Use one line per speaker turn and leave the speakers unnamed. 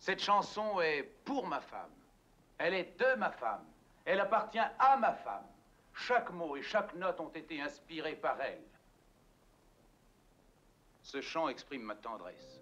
Cette chanson est pour ma femme. Elle est de ma femme. Elle appartient à ma femme. Chaque mot et chaque note ont été inspirés par elle. Ce chant exprime ma tendresse.